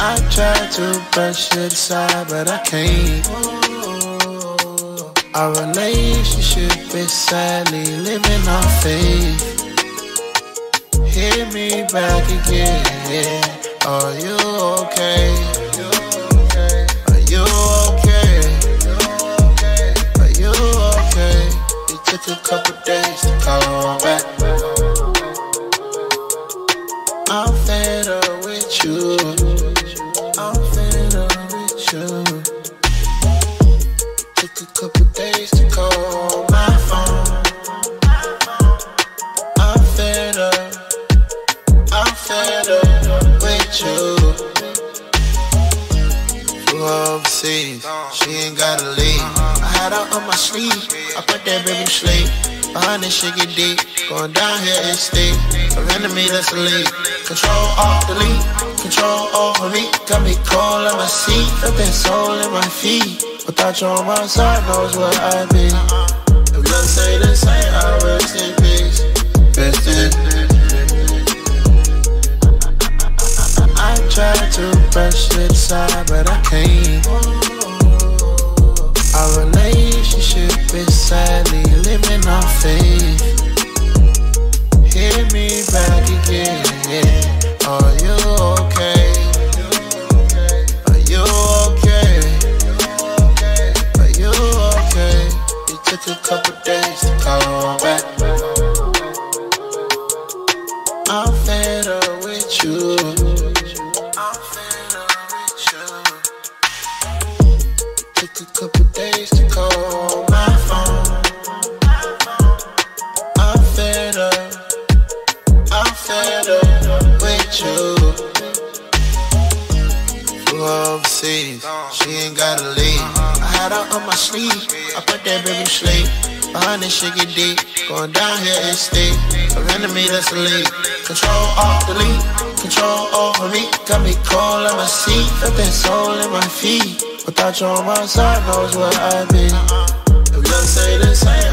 I try to brush it aside, but I can't. Our relationship is sadly living on faith. Hit me back again. Are you okay? Are you okay? Are you okay? It took a couple days to call back. I'm fed up with you. I'm fed up with you. Took a couple days to call my phone. I'm fed up with you. Flew overseas, she ain't gotta leave. I had her on my sleeve, I put that baby to sleep. Behind this shit get deep, going down here it's steep. An enemy that's a lead. Control off delete, control over me. Got me cold on my seat, felt that soul in my feet. Without you on my side, knows where I be. If love say the same, I rest in peace. Rest in peace. I try to brush it aside, but I can't. Our relationship is sadly living on faith. Hit me back again. Are you okay? Are you okay? Are you okay? It took a couple days to call back. I'm fed up with you. I'm fed up with you. Took a couple days to call my phone. I'm fed up with you. Flew overseas, she ain't gotta leave. I had her on my sleeve, I put that baby to sleep. Behind this shit get deep, going down here it's steep. An enemy that's a lead. Control off delete, control over me. Got me cold on my seat, felt that soul in my feet. Without you on my side, knows where I be. If love say the same,